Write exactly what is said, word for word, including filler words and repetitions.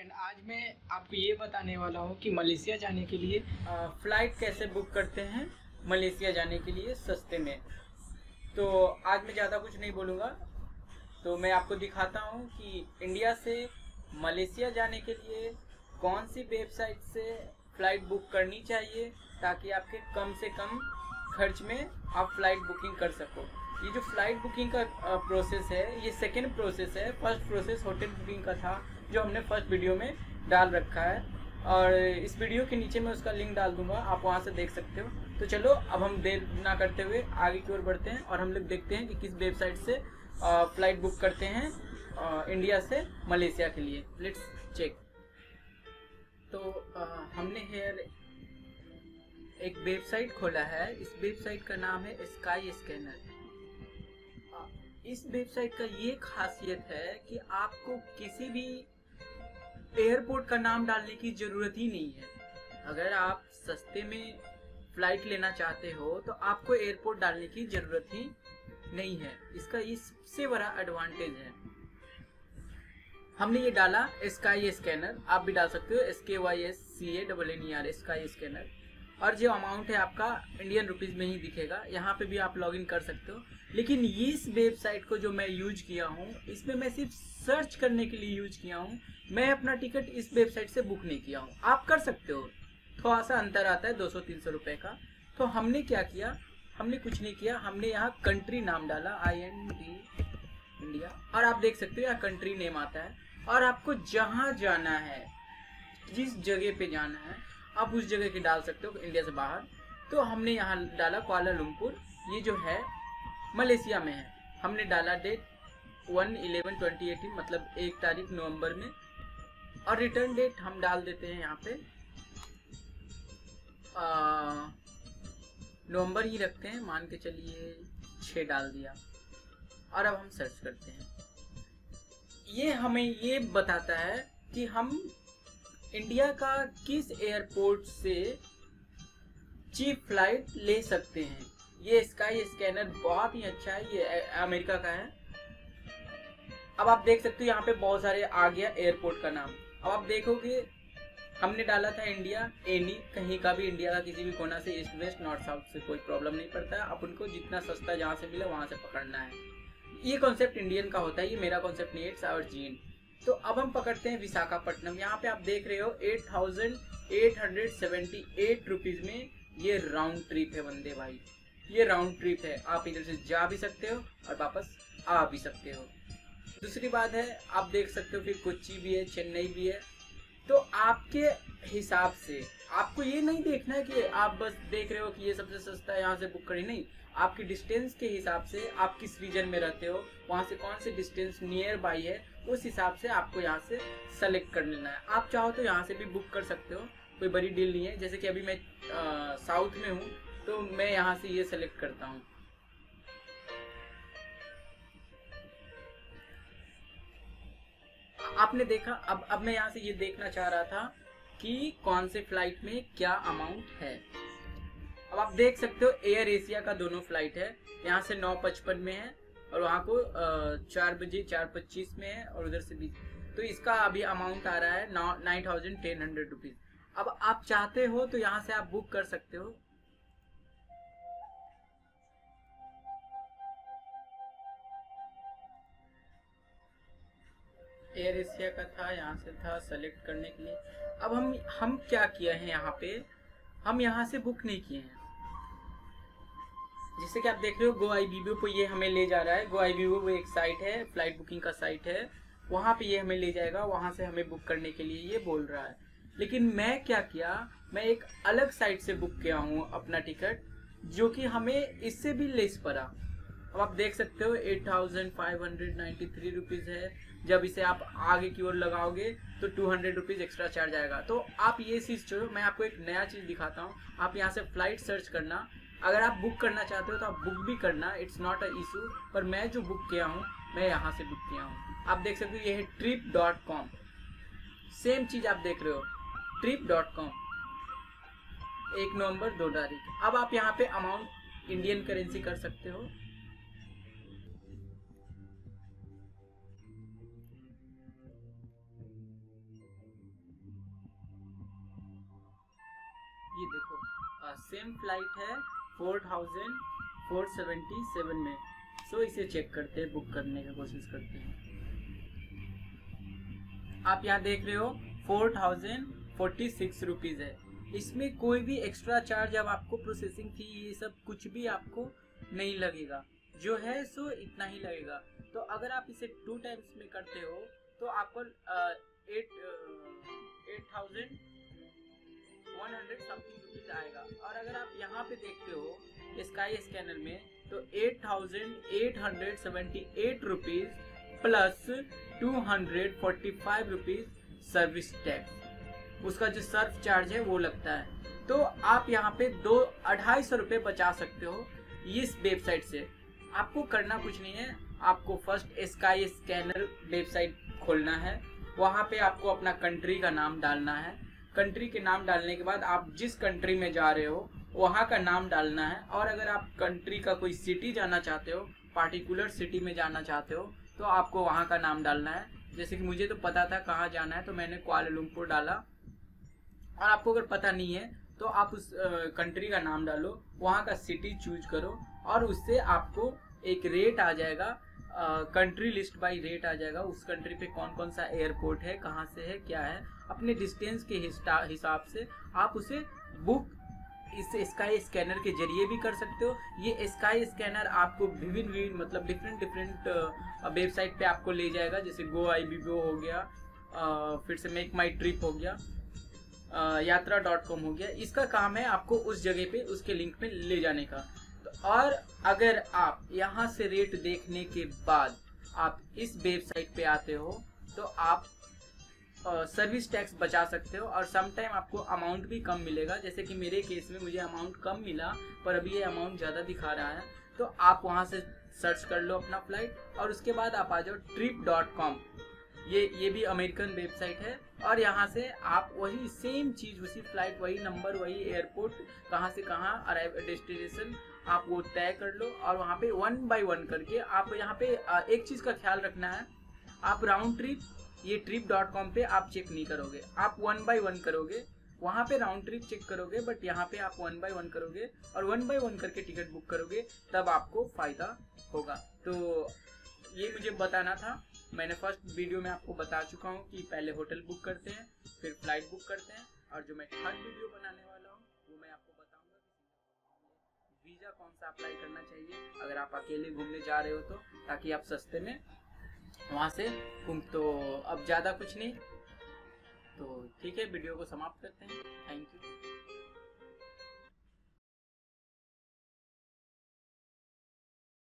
Friend, आज मैं आपको ये बताने वाला हूँ कि मलेशिया जाने के लिए फ़्लाइट कैसे बुक करते हैं मलेशिया जाने के लिए सस्ते में। तो आज मैं ज़्यादा कुछ नहीं बोलूँगा, तो मैं आपको दिखाता हूँ कि इंडिया से मलेशिया जाने के लिए कौन सी वेबसाइट से फ़्लाइट बुक करनी चाहिए ताकि आपके कम से कम खर्च में आप फ़्लाइट बुकिंग कर सको। ये जो फ़्लाइट बुकिंग का प्रोसेस है ये सेकेंड प्रोसेस है। फर्स्ट प्रोसेस होटल बुकिंग का था जो हमने फर्स्ट वीडियो में डाल रखा है, और इस वीडियो के नीचे मैं उसका लिंक डाल दूंगा, आप वहां से देख सकते हो। तो चलो अब हम देर ना करते हुए आगे की ओर बढ़ते हैं और हम लोग देखते हैं कि किस वेबसाइट से फ़्लाइट बुक करते हैं इंडिया से मलेशिया के लिए। Let's check. तो आ, हमने हेयर एक वेबसाइट खोला है। इस वेबसाइट का नाम है स्काई स्कैनर। इस वेबसाइट का ये खासियत है कि आपको किसी भी एयरपोर्ट का नाम डालने की ज़रूरत ही नहीं है। अगर आप सस्ते में फ़्लाइट लेना चाहते हो तो आपको एयरपोर्ट डालने की ज़रूरत ही नहीं है। इसका ये सबसे बड़ा एडवांटेज है। हमने ये डाला स्काई स्कैनर, आप भी डाल सकते हो S K Y S C A double N E R sky scanner. और जो अमाउंट है आपका इंडियन रुपीज़ में ही दिखेगा। यहाँ पे भी आप लॉगिन कर सकते हो। लेकिन इस वेबसाइट को जो मैं यूज किया हूँ इसमें मैं सिर्फ सर्च करने के लिए यूज किया हूँ। मैं अपना टिकट इस वेबसाइट से बुक नहीं किया हूँ। आप कर सकते हो, थोड़ा सा अंतर आता है दो सौ तीन सौ रुपये का। तो हमने क्या किया, हमने कुछ नहीं किया। हमने यहाँ कंट्री नाम डाला आई एन डी इंडिया, और आप देख सकते हो यहाँ कंट्री नेम आता है। और आपको जहाँ जाना है, जिस जगह पे जाना है, आप उस जगह की डाल सकते हो इंडिया से बाहर। तो हमने यहाँ डाला कुआलालंपुर, ये जो है मलेशिया में है। हमने डाला date one eleven twenty eighteen, मतलब एक तारीख नवंबर में। और रिटर्न डेट हम डाल देते हैं यहाँ पे नवंबर ही रखते हैं, मान के चलिए छः डाल दिया। और अब हम सर्च करते हैं। ये हमें ये बताता है कि हम इंडिया का किस एयरपोर्ट से चीप फ्लाइट ले सकते हैं। ये स्काई स्कैनर बहुत ही अच्छा है, ये अमेरिका का है। अब आप देख सकते हो यहाँ पे बहुत सारे आ गया एयरपोर्ट का नाम। अब आप देखोगे हमने डाला था इंडिया, एनी कहीं का भी इंडिया का किसी भी कोना से, ईस्ट वेस्ट नॉर्थ साउथ से कोई प्रॉब्लम नहीं पड़ता है। अपन को जितना सस्ता जहाँ से मिले वहाँ से पकड़ना है। ये कॉन्सेप्ट इंडियन का होता है, ये मेरा कॉन्सेप्ट नहीं है, इट्स आवर जीन। तो अब हम पकड़ते हैं विशाखापट्टनम। यहाँ पे आप देख रहे हो eight thousand eight hundred seventy eight rupees में ये राउंड ट्रिप है वंदे भाई। ये राउंड ट्रिप है, आप इधर से जा भी सकते हो और वापस आ भी सकते हो। दूसरी बात है, आप देख सकते हो कि कोच्चि भी है, चेन्नई भी है। तो आपके हिसाब से आपको ये नहीं देखना है कि आप बस देख रहे हो कि ये सबसे सस्ता है यहाँ से बुक करें, नहीं। आपकी डिस्टेंस के हिसाब से, आप किस रीजन में रहते हो, वहाँ से कौन सी डिस्टेंस नियर बाई है, उस हिसाब से आपको यहाँ से सेलेक्ट कर लेना है। आप चाहो तो यहाँ से भी बुक कर सकते हो, कोई बड़ी डील नहीं है। जैसे कि अभी मैं आ, साउथ में हूँ तो मैं यहाँ से ये सेलेक्ट करता हूँ। आपने देखा। अब अब मैं यहाँ से ये देखना चाह रहा था कि कौन से फ्लाइट में क्या अमाउंट है। अब आप देख सकते हो एयर एशिया का दोनों फ्लाइट है, यहाँ से नौ पचपन में है और वहाँ को चार बजे चार पच्चीस में है, और उधर से भी। तो इसका अभी अमाउंट आ रहा है nine thousand ten hundred rupees. अब आप चाहते हो तो यहाँ से आप बुक कर सकते हो। एयर एशिया का था, यहाँ से था सेलेक्ट करने के लिए। अब हम हम क्या किया है यहाँ पे, हम यहाँ से बुक नहीं किए हैं। जैसे कि आप देख रहे हो गो आई बीबो पे ये हमें ले जा रहा है। गो आई बीबो वो एक साइट है, फ्लाइट बुकिंग का साइट है, वहाँ पे ये हमें ले जाएगा, वहाँ से हमें बुक करने के लिए ये बोल रहा है। लेकिन मैं क्या किया, मैं एक अलग साइट से बुक किया हूँ अपना टिकट, जो कि हमें इससे भी लेस पड़ा। अब आप देख सकते हो eight thousand five hundred ninety three rupees है। जब इसे आप आगे की ओर लगाओगे तो two hundred rupees extra charge आएगा। तो आप ये चीज़ छोड़ो, मैं आपको एक नया चीज़ दिखाता हूँ। आप यहाँ से फ्लाइट सर्च करना, अगर आप बुक करना चाहते हो तो आप बुक भी करना, इट्स नॉट अ इशू। पर मैं जो बुक किया हूँ मैं यहाँ से बुक किया हूँ। आप देख सकते हो ये है ट्रिप डॉट कॉम। सेम चीज़ आप देख रहे हो, ट्रिप डॉट कॉम, एक नवंबर दो तारीख। अब आप यहाँ पे अमाउंट इंडियन करेंसी कर सकते हो। सेम फ्लाइट है four thousand four seventy seven में। सो so, इसे चेक करते हैं, बुक करने की कोशिश करते हैं। आप यहाँ देख रहे हो four thousand forty six rupees है। इसमें कोई भी एक्स्ट्रा चार्ज, अब आपको प्रोसेसिंग फी ये सब कुछ भी आपको नहीं लगेगा, जो है सो इतना ही लगेगा। तो अगर आप इसे टू टाइम्स में करते हो तो आपको eight eight thousand one hundred something rupees आएगा। और अगर आप यहाँ पे देखते हो स्काई स्कैनर में तो eight thousand eight hundred seventy eight rupees plus two hundred forty five rupees service tax, उसका जो सर्फ चार्ज है वो लगता है। तो आप यहाँ पे दो अढ़ाई सौ रुपये बचा सकते हो इस वेबसाइट से। आपको करना कुछ नहीं है, आपको फर्स्ट स्काई स्कैनर वेबसाइट खोलना है, वहाँ पे आपको अपना कंट्री का नाम डालना है। कंट्री के नाम डालने के बाद आप जिस कंट्री में जा रहे हो वहाँ का नाम डालना है। और अगर आप कंट्री का कोई सिटी जाना चाहते हो, पार्टिकुलर सिटी में जाना चाहते हो, तो आपको वहाँ का नाम डालना है। जैसे कि मुझे तो पता था कहाँ जाना है तो मैंने कुआलालंपुर डाला। और आपको अगर पता नहीं है तो आप उस कंट्री का नाम डालो, वहाँ का सिटी चूज करो और उससे आपको एक रेट आ जाएगा, कंट्री लिस्ट बाय रेट आ जाएगा। उस कंट्री पे कौन कौन सा एयरपोर्ट है, कहाँ से है, क्या है, अपने डिस्टेंस के हिसाब से आप उसे बुक इस स्काई स्कैनर के जरिए भी कर सकते हो। ये स्काई स्कैनर आपको विभिन्न विभिन्न मतलब डिफरेंट डिफरेंट वेबसाइट पे आपको ले जाएगा। जैसे गो आई बी बी ओ हो गया, आ, फिर से मेक माई ट्रिप हो गया, यात्रा डॉट कॉम हो गया। इसका काम है आपको उस जगह पे उसके लिंक पे ले जाने का। तो और अगर आप यहाँ से रेट देखने के बाद आप इस वेबसाइट पे आते हो तो आप सर्विस टैक्स बचा सकते हो और सम टाइम आपको अमाउंट भी कम मिलेगा। जैसे कि मेरे केस में मुझे अमाउंट कम मिला पर अभी ये अमाउंट ज़्यादा दिखा रहा है। तो आप वहाँ से सर्च कर लो अपना फ्लाइट और उसके बाद आप आ जाओ ट्रिप डॉट कॉम। ये ये भी अमेरिकन वेबसाइट है और यहाँ से आप वही सेम चीज़, उसी फ्लाइट, वही नंबर, वही एयरपोर्ट, कहाँ से कहाँ अराइव डेस्टिनेशन आप वो तय कर लो। और वहाँ पे वन बाय वन करके आप यहाँ पे एक चीज़ का ख्याल रखना है, आप राउंड ट्रिप ये ट्रिप डॉट कॉम पे आप चेक नहीं करोगे, आप वन बाय वन करोगे। वहाँ पे राउंड ट्रिप चेक करोगे बट यहाँ पे आप वन बाय वन करोगे और वन बाय वन करके टिकट बुक करोगे, तब आपको फ़ायदा होगा। तो ये मुझे बताना था। मैंने फर्स्ट वीडियो में आपको बता चुका हूँ कि पहले होटल बुक करते हैं, फिर फ्लाइट बुक करते हैं, और जो मैं थर्ड वीडियो बनाने वाला हूँ वो मैं आपको बताऊँगा वीज़ा कौन सा अप्लाई करना चाहिए अगर आप अकेले घूमने जा रहे हो तो, ताकि आप सस्ते में वहाँ से घूम। तो अब ज़्यादा कुछ नहीं, तो ठीक है, वीडियो को समाप्त करते हैं। Thank you.